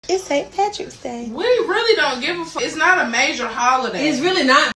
It's St. Patrick's Day. We really don't give a fuck. It's not a major holiday. It's really not.